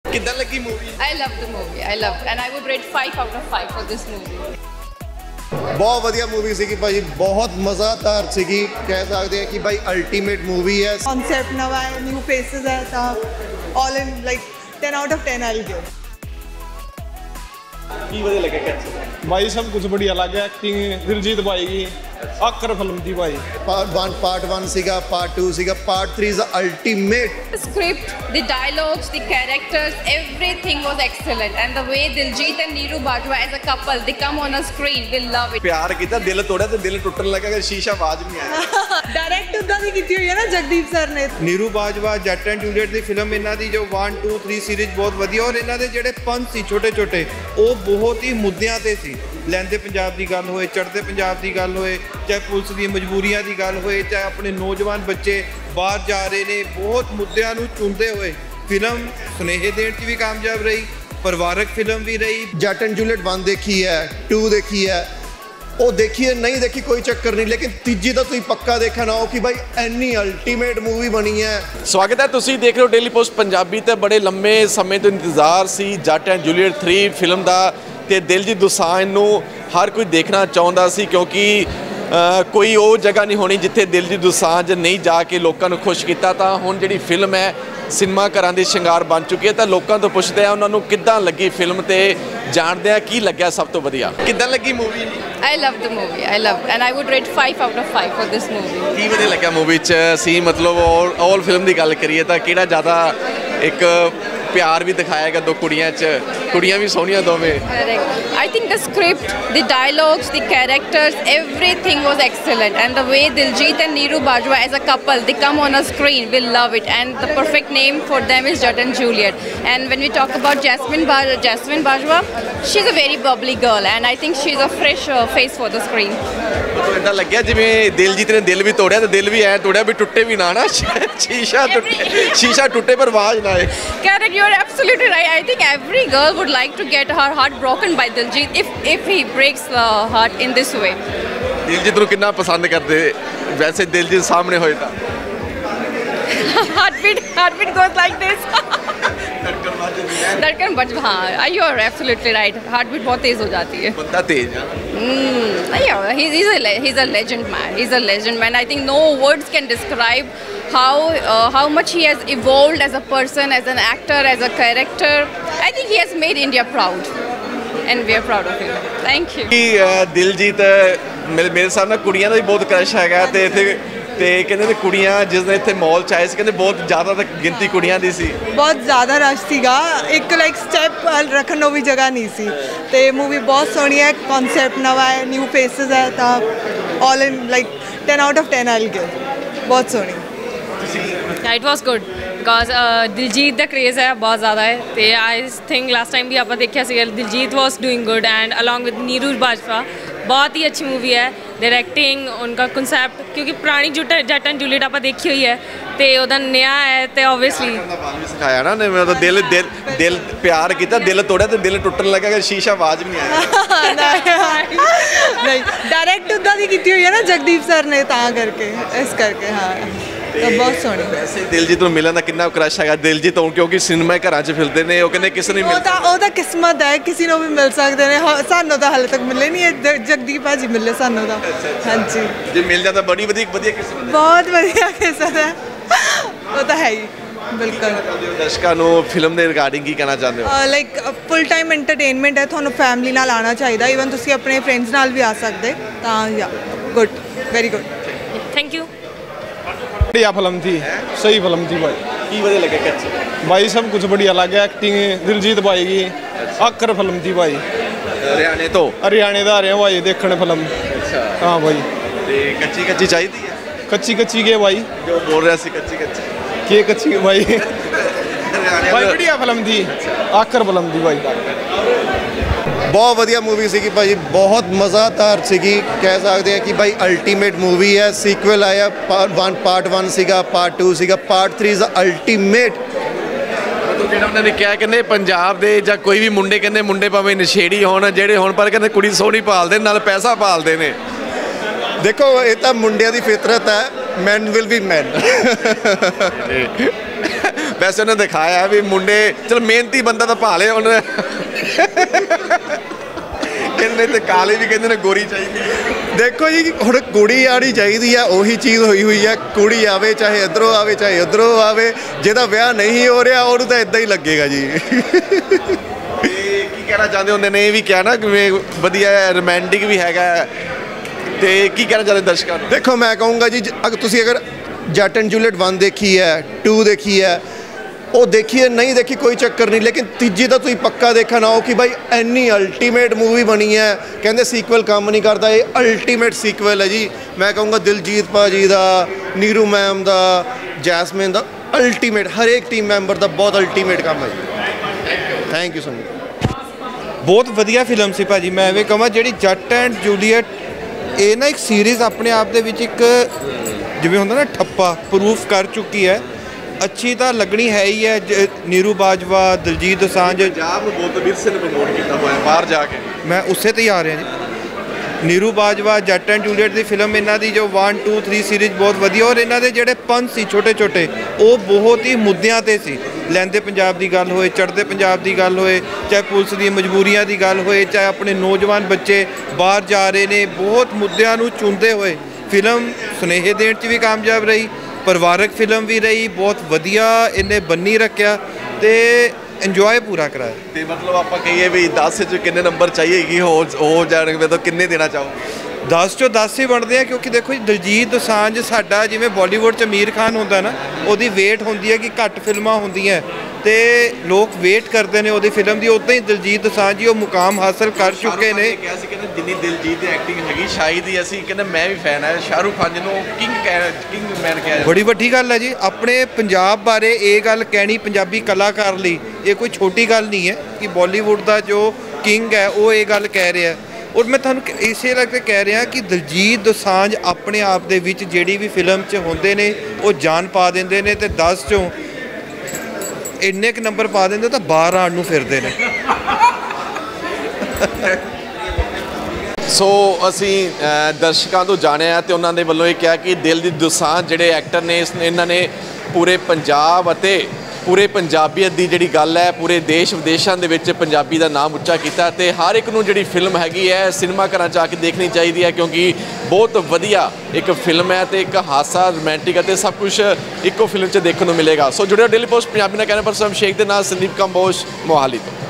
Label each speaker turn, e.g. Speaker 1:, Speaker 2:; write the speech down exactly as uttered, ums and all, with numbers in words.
Speaker 1: कितना लगी movie?
Speaker 2: I love the movie. I love, and I would rate five out of five for this movie.
Speaker 3: बहुत वधिया movie सी भाई, बहुत मज़ेदार सी, कह सकते हैं कि भाई अल्टीमेट मूवी है।
Speaker 4: कॉन्सेप्ट नवा है, न्यू फेसेस है, तो all in like ten out of ten I give.
Speaker 1: की वजह लगे कैसे
Speaker 5: भाई? सब कुछ बढ़िया लगा, एक्टिंग दिलजीत भाई की आकर फिल्म थी भाई।
Speaker 3: पार्ट वन पार्ट वन सीगा, पार्ट टू सीगा, part three is ultimate.
Speaker 2: The script, the dialogues, the characters, everything was excellent. And the way Diljit and Neeru Bajwa as a couple, they come on a screen, we love it.
Speaker 1: प्यार किया, दिल तोड़ा तो दिल टूटने लगा कि शीशा आवाज नहीं आया।
Speaker 4: डायरेक्ट उदा दी कीती हुई है ना जगदीप सर ने।
Speaker 6: नीरू बाजवा जट एंड जूलियट ਦੀ ਫਿਲਮ ਇਹਨਾਂ ਦੀ ਜੋ वन टू थ्री ਸੀਰੀਜ਼ ਬਹੁਤ ਵਧੀਆ, ਔਰ ਇਹਨਾਂ ਦੇ ਜਿਹੜੇ ਪੰਜ ਸੀ ਛੋਟੇ ਛੋਟੇ ਉਹ ਬਹੁਤ ਹੀ ਮੁੱਦਿਆਂ ਤੇ ਸੀ। ਲੈਂਦੇ ਪੰਜਾਬ ਦੀ ਗੱਲ ਹੋਏ, ਚੜ੍ਹਦੇ ਪੰਜਾਬ ਦੀ ਗੱਲ ਹੋਏ, ਚਾਹੇ ਪੁਲਿਸ ਦੀਆਂ ਮਜਬੂਰੀਆਂ ਦੀ ਗੱਲ ਹੋਏ, ਚਾਹੇ ਆਪਣੇ ਨੌਜਵਾਨ ਬੱਚੇ ਬਾਹਰ ਜਾ ਰਹੇ ਨੇ, ਬਹੁਤ ਮੁੱਦਿਆਂ ਨੂੰ ਚੁਣਦੇ ਹੋਏ ਫਿਲਮ ਸੁਨੇਹੇ ਦੇਣ 'ਚ ਵੀ ਕਾਮਯਾਬ ਰਹੀ, ਪਰਿਵਾਰਕ ਫਿਲਮ ਵੀ ਰਹੀ।
Speaker 3: जट एंड जूलियट वन देखी है, टू देखी है, ਉਹ ਦੇਖੀ ਹੈ नहीं देखी कोई चक्कर नहीं, लेकिन तीजी ਤਾਂ ਤੁਸੀਂ ਪੱਕਾ ਦੇਖਣਾ ਹੋ ਕਿ ਭਾਈ ਇੰਨੀ ਅਲਟੀਮੇਟ ਮੂਵੀ ਬਣੀ ਹੈ।
Speaker 1: ਸਵਾਗਤ ਹੈ, ਤੁਸੀਂ ਦੇਖ ਰਹੇ ਹੋ ਡੇਲੀ ਪੋਸਟ ਪੰਜਾਬੀ ਤੇ ਬੜੇ ਲੰਮੇ ਸਮੇਂ ਤੋਂ ਇੰਤਜ਼ਾਰ ਸੀ Jatt and Juliet three film ਦਾ ਤੇ ਦਿਲਜੀਤ ਦੋਸਾਂਝ ਨੂੰ ਹਰ ਕੋਈ ਦੇਖਣਾ ਚਾਹੁੰਦਾ ਸੀ ਕਿਉਂਕਿ ਕੋਈ ਉਹ ਜਗ੍ਹਾ ਨਹੀਂ ਹੋਣੀ ਜਿੱਥੇ ਦਿਲਜੀਤ ਦੋਸਾਂਝ ਨਹੀਂ ਜਾ ਕੇ ਲੋਕਾਂ ਨੂੰ ਖੁਸ਼ ਕੀਤਾ। ਤਾਂ ਹੁਣ ਜਿਹੜੀ ਫਿਲਮ ਹੈ ਸਿਨੇਮਾ ਘਰਾਂ ਦੀ ਸ਼ਿੰਗਾਰ ਬਣ ਚੁੱਕੀ ਹੈ। ਤਾਂ ਲੋਕਾਂ ਤੋਂ ਪੁੱਛਦੇ ਆ ਉਹਨਾਂ ਨੂੰ ਕਿੱਦਾਂ ਲੱਗੀ ਫਿਲਮ ਤੇ ਜਾਣਦੇ ਆ ਕੀ ਲੱਗਿਆ ਸਭ ਤੋਂ ਵਧੀਆ। ਕਿੱਦਾਂ ਲੱਗੀ movie?
Speaker 2: I love the movie. I love, and I would rate five out of five for this movie.
Speaker 1: ਕੀ ਵਧੀਆ ਲੱਗਿਆ ਮੂਵੀ 'ਚ ਸੀ? ਮਤਲਬ ਆਲ ਫਿਲਮ ਦੀ ਗੱਲ ਕਰੀਏ ਤਾਂ ਕਿਹੜਾ ਜ਼ਿਆਦਾ ਇੱਕ ਪਿਆਰ ਵੀ ਦਿਖਾਇਆ ਗਿਆ ਦੋ ਕੁੜੀਆਂ 'ਚ, ਕੁੜੀਆਂ ਵੀ ਸੋਹਣੀਆਂ ਦੋਵੇਂ।
Speaker 2: Correct. I think the script, the dialogues, the characters, everything was excellent. And the way Diljit and Neeru Bajwa as a couple, they come on a screen, we love it. And the perfect name for them is Jat and Juliet. And when we talk about Jasmine, Ba- Jasmine Bajwa, she's a very bubbly girl, and I think she's a fresh uh, face for the screen.
Speaker 1: ਮੈਨੂੰ ਇਦਾਂ ਲੱਗਿਆ ਜਿਵੇਂ ਦਿਲਜੀਤ ਨੇ ਦਿਲ ਵੀ ਤੋੜਿਆ ਤੇ ਦਿਲ ਵੀ ਐ ਤੋੜਿਆ ਵੀ ਟੁੱਟੇ ਵੀ ਨਾ ਨਾ ਸ਼ੀਸ਼ਾ ਟੁੱਟੇ, ਸ਼ੀਸ਼ਾ ਟੁੱਟੇ ਪਰ ਆਵਾਜ਼ ਨਾ ਆਏ।
Speaker 2: Correct, you're absolutely right. I think every girl would like to get her heart broken by Diljit if if he breaks the heart in this way.
Speaker 1: Diljit ਨੂੰ ਕਿੰਨਾ ਪਸੰਦ ਕਰਦੇ ਵੈਸੇ ਦਿਲਜੀਤ ਸਾਹਮਣੇ ਹੋਏ ਤਾਂ?
Speaker 2: heartbeat, heartbeat goes like this. धड़कन बच, हाँ you are absolutely right. Heartbeat बहुत तेज हो जाती है।
Speaker 1: ਬੰਦਾ ਤੇਜ਼ ਆ।
Speaker 2: Hmm, yeah, he's he's a le- he's a legend man. He's a legend man. I think no words can describe how uh, how much he has evolved as a person, as an actor, as a character. I think he has made India proud, and we are proud of him. Thank you.
Speaker 1: ਕਿ ਦਿਲਜੀਤ ਮੇਰੇ ਮੇਰੇ ਸਾਹਮਣੇ ਕੁੜੀਆਂ ਦਾ ਵੀ ਬਹੁਤ crush ਹੈਗਾ ਤੇ ਇੱਥੇ ਤੇ ਕਹਿੰਦੇ ਨੇ ਕੁੜੀਆਂ ਜਿਸ ਦਿਨ ਇੱਥੇ ਮਾਲ 'ਚ ਆਏ ਸੀ ਕਹਿੰਦੇ ਬਹੁਤ ਜ਼ਿਆਦਾ ਤੱਕ ਗਿਣਤੀ ਕੁੜੀਆਂ ਦੀ ਸੀ।
Speaker 4: ਬਹੁਤ ਜ਼ਿਆਦਾ ਰਸ਼ ਸੀਗਾ, ਇੱਕ ਲਾਈਕ ਸਟੈਪ ਰੱਖਣ ਨੂੰ ਵੀ ਜਗ੍ਹਾ ਨਹੀਂ ਸੀ। ਤੇ ਮੂਵੀ ਬਹੁਤ ਸੋਹਣੀ ਹੈ, ਕਨਸੈਪਟ ਨਵਾਂ ਹੈ, ਨਿਊ ਫੇਸਿਸ ਹੈ, ਤਾਂ all in like ten out of ten I give. ਬਹੁਤ ਸੋਹਣੀ।
Speaker 7: Yeah, it was good because uh, Diljit the craze ਹੈ ਬਹੁਤ ਜ਼ਿਆਦਾ ਹੈ ਤੇ I think last time ਵੀ ਆਪਾਂ ਦੇਖਿਆ ਸੀਗਾ Diljit was doing good and along with Neeru Bajwa बहुत ही अच्छी मूवी है। डायरेक्टिंग उनका कॉन्सेप्ट क्योंकि पुरानी जुट जट एंड जूलियट आप देखी हुई है तो ਉਹਦਾ नया है तो ऑब्वियसली
Speaker 1: ਸਿਖਾਇਆ ਨਾ ਨੇ ਮੈਂ ਤਾਂ ਦਿਲ ਦਿਲ ਦਿਲ ਪਿਆਰ ਕੀਤਾ ਦਿਲ ਤੋੜਿਆ ਤੇ ਦਿਲ ਟੁੱਟਣ ਲੱਗਾ ਕਿ ਸ਼ੀਸ਼ਾ ਆਵਾਜ਼ ਵੀ ਨਹੀਂ ਆਇਆ।
Speaker 4: ਨਹੀਂ ਡਾਇਰੈਕਟ ਉਦਾਂ ਦੀ ਕੀਤੀ ਹੋਈ ਹੈ ਨਾ ਜਗਦੀਪ ਸਰ ਨੇ, ਤਾਂ ਕਰਕੇ ਇਸ ਕਰਕੇ ਹਾਂ ਤਾਂ ਬਹੁਤ ਸੋਹਣੀ।
Speaker 1: ਵੈਸੇ ਦਿਲਜੀਤ ਨੂੰ ਮਿਲਣ ਦਾ ਕਿੰਨਾ ਕ੍ਰਸ਼ ਹੈਗਾ ਦਿਲਜੀਤ ਤੋਂ ਕਿਉਂਕਿ ਸਿਨੇਮਾ ਘਰਾਂ 'ਚ ਫਿਰਦੇ ਨੇ, ਉਹ ਕਹਿੰਦੇ ਕਿਸੇ ਨੂੰ
Speaker 4: ਉਹ
Speaker 1: ਮਿਲ
Speaker 4: ਤਾਂ ਉਹ ਤਾਂ ਕਿਸਮਤ ਹੈ, ਕਿਸੇ ਨੂੰ ਵੀ ਮਿਲ ਸਕਦੇ ਨੇ। ਹਾਂ, ਸਾਨੂੰ ਤਾਂ ਹਾਲੇ ਤੱਕ ਮਿਲੇ ਨਹੀਂ, ਇਹ ਜਗਦੀਪ ਭਾਜੀ ਮਿਲੇ ਸਾਨੂੰ ਤਾਂ। ਹਾਂਜੀ
Speaker 1: ਜੇ ਮਿਲ ਜਾਂਦਾ ਬੜੀ ਵਧੀਆ ਵਧੀਆ ਕਿਸਮਤ ਹੈ।
Speaker 4: ਬਹੁਤ ਵਧੀਆ ਕਿਸਮਤ ਹੈ, ਉਹ ਤਾਂ ਹੈ ਹੀ ਬਿਲਕੁਲ।
Speaker 1: ਦਰਸ਼ਕਾਂ ਨੂੰ ਫਿਲਮ ਦੇ ਰਿਗਾਰਡਿੰਗ ਕੀ ਕਹਿਣਾ ਚਾਹੁੰਦੇ ਹੋ?
Speaker 4: ਲਾਈਕ ਫੁੱਲ ਟਾਈਮ ਐਂਟਰਟੇਨਮੈਂਟ ਹੈ, ਤੁਹਾਨੂੰ ਫੈਮਿਲੀ ਨਾਲ ਆਉਣਾ ਚਾਹੀਦਾ, ਈਵਨ ਤੁਸੀਂ ਆਪਣੇ ਫਰੈਂਡਸ ਨਾਲ ਵੀ ਆ ਸਕਦੇ ਤਾਂ। Yeah good, very good,
Speaker 7: thank you.
Speaker 5: बढ़िया फिल्म थी, सही फिल्म थी भाई।
Speaker 1: ਕੀ ਵਧੀਆ ਲੱਗਾ ਕੱਚੇ?
Speaker 5: भाई सब कुछ बढ़िया लगा, एक्टिंग दिलजीत भाई की आकर फिल्म थी भाई।
Speaker 1: ਹਰਿਆਣੇ ਤੋਂ
Speaker 5: हरियाणे ਦਾ ਰਹੇ भाई देखने फिल्म।
Speaker 1: ਅੱਛਾ
Speaker 5: हाँ भाई।
Speaker 1: ਤੇ ਕੱਚੀ ਕੱਚੀ ਚਾਹੀਦੀ ਹੈ
Speaker 5: कच्ची कच्ची के भाई
Speaker 1: ਜੋ ਬੋਲ ਰਿਹਾ ਸੀ ਕੱਚੀ ਕੱਚੀ
Speaker 5: के कच्ची के भाई
Speaker 1: ਹਰਿਆਣੇ
Speaker 5: भाई
Speaker 1: ਦਾ
Speaker 5: बढ़िया फिल्म थी, आकर फिल्म थी भाई।
Speaker 3: बहुत वधिया मूवी सी भाई, बहुत मज़ेदार सी, कह सकते हैं कि भाई अल्टीमेट मूवी है। सीक्वल आया, पार्ट वन पार्ट वन सीगा, पार्ट टू सीगा, पार्ट थ्री इज अल्टीमेट।
Speaker 1: ਜਿਹੜਾ ਉਹਨਾਂ ਨੇ ਕਿਹਾ ਕਹਿੰਦੇ ਪੰਜਾਬ ਦੇ ਜਾਂ ਕੋਈ ਵੀ ਮੁੰਡੇ ਕਹਿੰਦੇ ਮੁੰਡੇ ਭਾਵੇਂ ਨਸ਼ੇੜੀ ਹੋਣ ਜਿਹੜੇ ਹੁਣ ਪਰ ਕਹਿੰਦੇ ਕੁੜੀ ਸੋਹਣੀ ਭਾਲਦੇ ਨਾਲ ਪੈਸਾ ਭਾਲਦੇ ਨੇ।
Speaker 3: देखो ये तो मुंडिया की फितरत है, मैन विल बी मैन।
Speaker 1: ਵੈਸੇ ਉਹਨੇ ਦਿਖਾਇਆ ਵੀ ਮੁੰਡੇ ਚਲ ਮਿਹਨਤੀ ਬੰਦਾ ਤਾਂ ਭਾਲੇ ਉਹਨੇ ਕਹਿੰਦੇ ਤੇ ਕਾਲੇ ਵੀ ਕਹਿੰਦੇ ਨੇ ਗੋਰੀ ਚਾਹੀਦੀ।
Speaker 3: ਦੇਖੋ ਜੀ ਹੁਣ ਕੁੜੀ ਆਣੀ ਚਾਹੀਦੀ ਆ, ਉਹੀ ਚੀਜ਼ ਹੋਈ ਹੋਈ ਆ। ਕੁੜੀ ਆਵੇ ਚਾਹੇ ਇੱਧਰੋਂ ਆਵੇ ਚਾਹੇ ਉੱਧਰੋਂ ਆਵੇ, ਜਿਹਦਾ ਵਿਆਹ ਨਹੀਂ ਹੋ ਰਿਹਾ ਉਹਨੂੰ ਤਾਂ ਇਦਾਂ ਹੀ ਲੱਗੇਗਾ ਜੀ।
Speaker 1: ਤੇ ਕੀ ਕਹਿਣਾ ਚਾਹੁੰਦੇ ਹੁੰਦੇ ਨੇ? ਇਹ ਵੀ ਕਿਹਾ ਨਾ ਕਿਵੇਂ ਵਧੀਆ ਰੋਮਾਂਟਿਕ ਵੀ ਹੈਗਾ, ਤੇ ਕੀ ਕਹਿਣਾ ਚਾਹੁੰਦੇ ਦਰਸ਼ਕਾਂ ਨੂੰ?
Speaker 3: ਦੇਖੋ ਮੈਂ ਕਹੂੰਗਾ ਜੀ, ਅਗਰ ਤੁਸੀਂ ਅਗਰ ਜੱਟ ਐਂਡ ਜੂਲੀਅਟ ਵਨ ਦੇਖੀ ਹੈ, ਟੂ ਦੇਖੀ ਹੈ, ਉਹ ਦੇਖੀਏ ਨਹੀਂ ਦੇਖੀ ਕੋਈ ਚੱਕਰ ਨਹੀਂ, ਲੇਕਿਨ ਤੀਜੀ ਤਾਂ ਤੁਸੀਂ ਪੱਕਾ ਦੇਖਣਾ ਹੋ ਕਿ ਭਾਈ ਇੰਨੀ ਅਲਟੀਮੇਟ ਮੂਵੀ ਬਣੀ ਹੈ। ਕਹਿੰਦੇ ਸੀਕਵਲ ਕੰਮ ਨਹੀਂ ਕਰਦਾ, ਇਹ ਅਲਟੀਮੇਟ ਸੀਕਵਲ ਹੈ ਜੀ। ਮੈਂ ਕਹੂੰਗਾ ਦਿਲਜੀਤ ਭਾਜੀ ਦਾ, ਨੀਰੂ ਮੈਮ ਦਾ, ਜੈਸਮਿਨ ਦਾ ਅਲਟੀਮੇਟ, ਹਰੇਕ ਟੀਮ ਮੈਂਬਰ ਦਾ ਬਹੁਤ ਅਲਟੀਮੇਟ ਕੰਮ ਹੈ ਜੀ। Thank you so much.
Speaker 6: ਬਹੁਤ ਵਧੀਆ ਫਿਲਮ ਸੀ ਭਾਜੀ। ਮੈਂ ਐਵੇਂ ਕਹਾਂ ਜਿਹੜੀ ਜੱਟ ਐਂਡ ਜੂਲੀਅਟ, ਇਹ ਨਾ ਇੱਕ ਸੀਰੀਜ਼ ਆਪਣੇ ਆਪ ਦੇ ਵਿੱਚ ਇੱਕ ਜਿਵੇਂ ਹੁੰਦਾ ਨਾ ਠੱਪਾ ਪ੍ਰੂਫ ਕਰ ਚੁੱਕੀ ਹੈ। ਅੱਛੀ ਤਾਂ ਲੱਗਣੀ ਹੈ ਹੀ ਹੈ। ਨੀਰੂ ਬਾਜਵਾ, ਦਿਲਜੀਤ ਦੋਸਾਂਝ,
Speaker 1: ਪੰਜਾਬ ਨੂੰ ਬਹੁਤ ਵਿਰਸੇ ਨੂੰ ਪ੍ਰਮੋਟ ਕੀਤਾ ਹੋਇਆ ਬਾਹਰ ਜਾ ਕੇ।
Speaker 6: ਮੈਂ ਉਸੇ ਤੇ ਹੀ ਆ ਰਿਹਾ ਜੀ। ਨੀਰੂ ਬਾਜਵਾ, ਜੱਟ ਐਂਡ ਜੂਲੀਅਟ ਦੀ ਫਿਲਮ, ਇਹਨਾਂ ਦੀ ਜੋ ਵਨ ਟੂ ਥ੍ਰੀ ਸੀਰੀਜ਼ ਬਹੁਤ ਵਧੀਆ, ਔਰ ਇਹਨਾਂ ਦੇ ਜਿਹੜੇ ਪੰਜ ਸੀ ਛੋਟੇ ਛੋਟੇ, ਉਹ ਬਹੁਤ ਹੀ ਮੁੱਦਿਆਂ 'ਤੇ ਸੀ। ਲਹਿੰਦੇ ਪੰਜਾਬ ਦੀ ਗੱਲ ਹੋਏ, ਚੜ੍ਹਦੇ ਪੰਜਾਬ ਦੀ ਗੱਲ ਹੋਏ, ਚਾਹੇ ਪੁਲਿਸ ਦੀਆਂ ਮਜਬੂਰੀਆਂ ਦੀ ਗੱਲ ਹੋਏ, ਚਾਹੇ ਆਪਣੇ ਨੌਜਵਾਨ ਬੱਚੇ ਬਾਹਰ ਜਾ ਰਹੇ ਨੇ, ਬਹੁਤ ਮੁੱਦਿਆਂ ਨੂੰ ਚੁਣਦੇ ਹੋਏ ਫਿਲਮ ਸੁਨੇਹੇ ਦੇਣ 'ਚ ਵੀ ਕਾਮਯਾਬ ਰਹੀ, ਪਰਿਵਾਰਕ ਫਿਲਮ ਵੀ ਰਹੀ। ਬਹੁਤ ਵਧੀਆ ਇਹਨੇ ਬੰਨੀ ਰੱਖਿਆ ਤੇ ਇੰਜੋਏ ਪੂਰਾ ਕਰਾਇਆ।
Speaker 1: ਤੇ ਮਤਲਬ ਆਪਾਂ ਕਹੀਏ ਵੀ ਦਸ 'ਚ ਕਿੰਨੇ ਨੰਬਰ ਚਾਹੀਏ ਕਿ ਹੋ ਹੋ ਜਾਣਗੇ ਤਾਂ ਕਿੰਨੇ ਦੇਣਾ ਚਾਹੋ?
Speaker 6: ਦਸ 'ਚੋਂ ਦਸ ਹੀ ਬਣਦੇ ਆ, ਕਿਉਂਕਿ ਦੇਖੋ ਜੀ ਦਿਲਜੀਤ ਦੋਸਾਂਝ ਸਾਡਾ ਜਿਵੇਂ ਬਾਲੀਵੁੱਡ 'ਚ ਅਮੀਰ ਖਾਨ ਹੁੰਦਾ ਨਾ, ਉਹਦੀ ਵੇਟ ਹੁੰਦੀ ਹੈ ਕਿ ਘੱਟ ਫਿਲਮਾਂ ਹੁੰਦੀਆਂ ਤੇ ਲੋਕ ਵੇਟ ਕਰਦੇ ਨੇ ਉਹਦੀ ਫਿਲਮ ਦੀ, ਉੱਦਾਂ ਹੀ ਦਿਲਜੀਤ ਦੋਸਾਂਝ ਜੀ ਉਹ ਮੁਕਾਮ ਹਾਸਲ ਕਰ ਚੁੱਕੇ ਨੇ।
Speaker 1: ਕਿਹਾ ਸੀ ਕਹਿੰਦੇ ਜਿੰਨੀ ਦਿਲਜੀਤ ਦੀ ਐਕਟਿੰਗ ਹੈਗੀ ਸ਼ਾਇਦ ਹੀ ਅਸੀਂ ਕਹਿੰਦੇ ਮੈਂ ਵੀ ਫੈਨ ਹੈ ਸ਼ਾਹਰੁਖ ਖਾਨ ਨੂੰ ਕਿੰਗ ਕਹਿ ਕਿੰਗ ਮੈਨ ਕਿਹਾ।
Speaker 6: ਬੜੀ ਵੱਡੀ ਗੱਲ ਹੈ ਜੀ। ਆਪਣੇ ਪੰਜਾਬ ਬਾਰੇ ਇਹ ਗੱਲ ਕਹਿਣੀ ਪੰਜਾਬੀ ਕਲਾਕਾਰ ਲਈ ਇਹ ਕੋਈ ਛੋਟੀ ਗੱਲ ਨਹੀਂ ਹੈ ਕਿ ਬਾਲੀਵੁੱਡ ਦਾ ਜੋ ਕਿੰਗ ਹੈ ਉਹ ਇਹ ਗੱਲ ਕਹਿ ਰਿਹਾ। ਔਰ ਮੈਂ ਤੁਹਾਨੂੰ ਇਸੇ ਕਰਕੇ ਕਹਿ ਰਿਹਾ ਕਿ ਦਿਲਜੀਤ ਦੋਸਾਂਝ ਆਪਣੇ ਆਪ ਦੇ ਵਿੱਚ ਜਿਹੜੀ ਵੀ ਫਿਲਮ 'ਚ ਹੁੰਦੇ ਨੇ ਉਹ ਜਾਨ ਪਾ ਦਿੰਦੇ ਨੇ, ਤੇ ਦਸ 'ਚੋਂ ਇੰਨੇ ਕੁ ਨੰਬਰ ਪਾ ਦਿੰਦੇ ਤਾਂ ਬਾਹਰ ਆਉਣ ਨੂੰ ਫਿਰਦੇ ਨੇ।
Speaker 1: ਸੋ ਅਸੀਂ ਦਰਸ਼ਕਾਂ ਤੋਂ ਜਾਣਿਆ ਤੇ ਉਹਨਾਂ ਦੇ ਵੱਲੋਂ ਇਹ ਕਿਹਾ ਕਿ ਦਿਲਜੀਤ ਦੋਸਾਂਝ ਜਿਹੜੇ ਐਕਟਰ ਨੇ, ਇਸ ਇਹਨਾਂ ਨੇ ਪੂਰੇ ਪੰਜਾਬ ਅਤੇ ਪੂਰੇ ਪੰਜਾਬੀਅਤ ਦੀ ਜਿਹੜੀ ਗੱਲ ਹੈ ਪੂਰੇ ਦੇਸ਼ ਵਿਦੇਸ਼ਾਂ ਦੇ ਵਿੱਚ ਪੰਜਾਬੀ ਦਾ ਨਾਮ ਉੱਚਾ ਕੀਤਾ। ਤੇ ਹਰ ਇੱਕ ਨੂੰ ਜਿਹੜੀ ਫਿਲਮ ਹੈਗੀ ਹੈ ਸਿਨੇਮਾ ਘਰਾਂ 'ਚ ਆ ਕੇ ਦੇਖਣੀ ਚਾਹੀਦੀ ਹੈ, ਕਿਉਂਕਿ ਬਹੁਤ ਵਧੀਆ ਇੱਕ ਫਿਲਮ ਹੈ ਤੇ ਇੱਕ ਹਾਸਾ, ਰੋਮਾਂਟਿਕ ਅਤੇ ਸਭ ਕੁਝ ਇੱਕੋ ਫਿਲਮ 'ਚ ਦੇਖਣ ਨੂੰ ਮਿਲੇਗਾ। ਸੋ ਜੁੜਿਓ ਡੇਲੀ ਪੋਸਟ ਪੰਜਾਬੀ ਨਾਲ, ਕਹਿਣਾ ਪਰਸਮ ਸ਼ੇਖ ਦੇ ਨਾਲ, ਸੰਦੀਪ ਕੰਬੋਜ, ਮੋਹਾਲੀ ਤੋਂ।